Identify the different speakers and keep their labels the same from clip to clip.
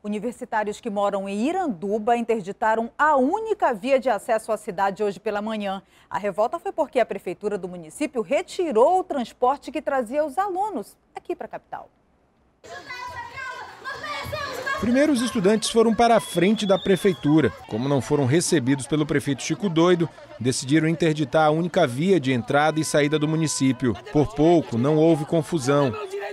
Speaker 1: Universitários que moram em Iranduba interditaram a única via de acesso à cidade hoje pela manhã. A revolta foi porque a prefeitura do município retirou o transporte que trazia os alunos aqui para a capital.
Speaker 2: Primeiro, os estudantes foram para a frente da prefeitura. Como não foram recebidos pelo prefeito Chico Doido, decidiram interditar a única via de entrada e saída do município. Por pouco, não houve confusão.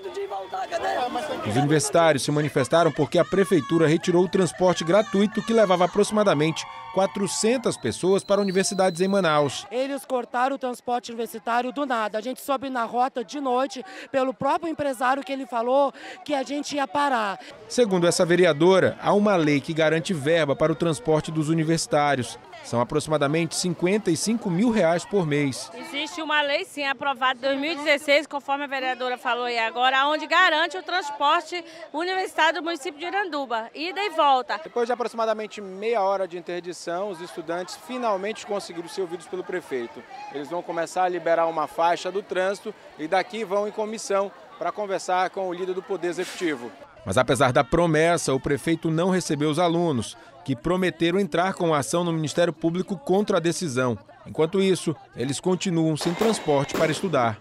Speaker 2: Os universitários se manifestaram porque a prefeitura retirou o transporte gratuito que levava aproximadamente 400 pessoas para universidades em Manaus.
Speaker 3: Eles cortaram o transporte universitário do nada. A gente soube na rota de noite pelo próprio empresário que ele falou que a gente ia parar.
Speaker 2: Segundo essa vereadora, há uma lei que garante verba para o transporte dos universitários. São aproximadamente R$55 mil por mês.
Speaker 4: Existe uma lei, sim, aprovada em 2016, conforme a vereadora falou aí agora, onde garante o transporte universitário do município de Iranduba, ida e volta.
Speaker 2: Depois de aproximadamente meia hora de interdição, os estudantes finalmente conseguiram ser ouvidos pelo prefeito. Eles vão começar a liberar uma faixa do trânsito e daqui vão em comissão para conversar com o líder do Poder Executivo. Mas apesar da promessa, o prefeito não recebeu os alunos, que prometeram entrar com ação no Ministério Público contra a decisão. Enquanto isso, eles continuam sem transporte para estudar.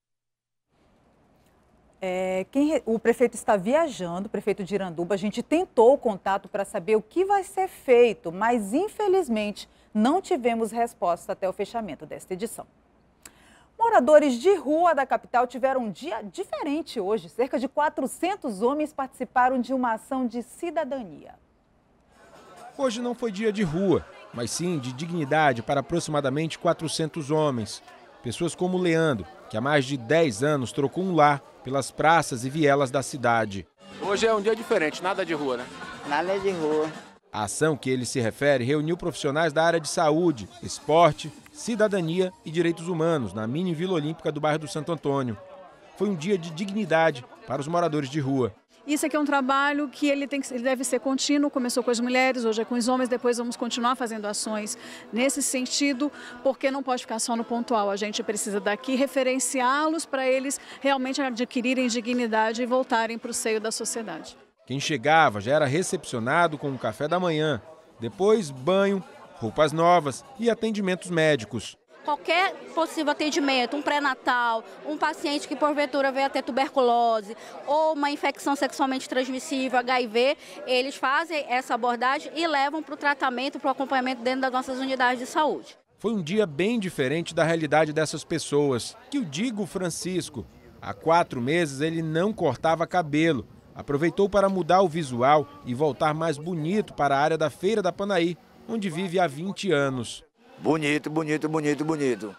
Speaker 1: O prefeito está viajando, o prefeito de Iranduba. A gente tentou o contato para saber o que vai ser feito, mas infelizmente não tivemos resposta até o fechamento desta edição. Moradores de rua da capital tiveram um dia diferente hoje. Cerca de 400 homens participaram de uma ação de cidadania.
Speaker 2: Hoje não foi dia de rua, mas sim de dignidade para aproximadamente 400 homens. Pessoas como Leandro, que há mais de 10 anos trocou um lar pelas praças e vielas da cidade.
Speaker 5: Hoje é um dia diferente, nada de rua, né?
Speaker 6: Nada de rua.
Speaker 2: A ação que ele se refere reuniu profissionais da área de saúde, esporte, cidadania e direitos humanos na mini Vila Olímpica do bairro do Santo Antônio. Foi um dia de dignidade para os moradores de rua.
Speaker 7: Isso aqui é um trabalho que ele deve ser contínuo, começou com as mulheres, hoje é com os homens, depois vamos continuar fazendo ações nesse sentido, porque não pode ficar só no pontual. A gente precisa daqui referenciá-los para eles realmente adquirirem dignidade e voltarem para o seio da sociedade.
Speaker 2: Quem chegava já era recepcionado com um café da manhã, depois banho, roupas novas e atendimentos médicos.
Speaker 8: Qualquer possível atendimento, um pré-natal, um paciente que porventura veio a ter tuberculose ou uma infecção sexualmente transmissível, HIV, eles fazem essa abordagem e levam para o tratamento, para o acompanhamento dentro das nossas unidades de saúde.
Speaker 2: Foi um dia bem diferente da realidade dessas pessoas. Que o diga o Francisco. Há 4 meses ele não cortava cabelo. Aproveitou para mudar o visual e voltar mais bonito para a área da Feira da Panaí, onde vive há 20 anos.
Speaker 6: Bonito, bonito, bonito, bonito.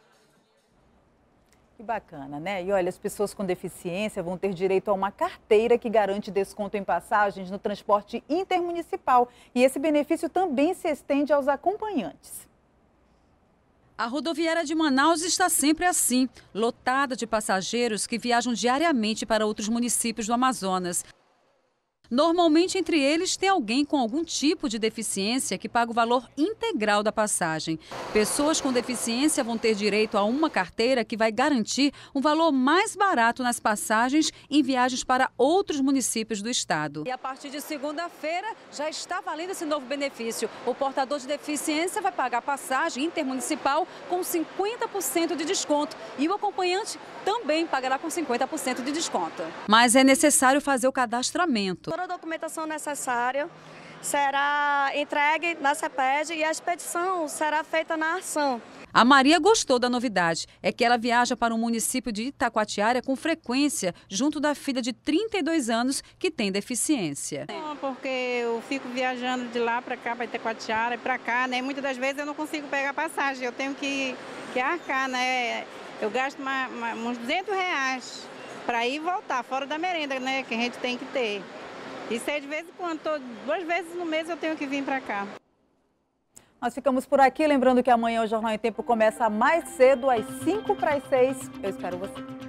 Speaker 1: Que bacana, né? E olha, as pessoas com deficiência vão ter direito a uma carteira que garante desconto em passagens no transporte intermunicipal. E esse benefício também se estende aos acompanhantes.
Speaker 9: A rodoviária de Manaus está sempre assim, lotada de passageiros que viajam diariamente para outros municípios do Amazonas. Normalmente, entre eles, tem alguém com algum tipo de deficiência que paga o valor integral da passagem. Pessoas com deficiência vão ter direito a uma carteira que vai garantir um valor mais barato nas passagens em viagens para outros municípios do estado. E a partir de segunda-feira já está valendo esse novo benefício. O portador de deficiência vai pagar passagem intermunicipal com 50% de desconto e o acompanhante também pagará com 50% de desconto. Mas é necessário fazer o cadastramento.
Speaker 10: Toda a documentação necessária será entregue na CEPED e a expedição será feita na ação.
Speaker 9: A Maria gostou da novidade, é que ela viaja para o município de Itacoatiara com frequência, junto da filha de 32 anos que tem deficiência.
Speaker 11: Porque eu fico viajando de lá para cá, para Itacoatiara e para cá, né? Muitas das vezes eu não consigo pegar passagem, eu tenho que arcar, né? Eu gasto uns R$200 para ir e voltar, fora da merenda, né? Que a gente tem que ter. Isso é de vez em quando, 2 vezes no mês eu tenho que vir para cá.
Speaker 1: Nós ficamos por aqui, lembrando que amanhã o Jornal em Tempo começa mais cedo, às 5 para as 6. Eu espero você.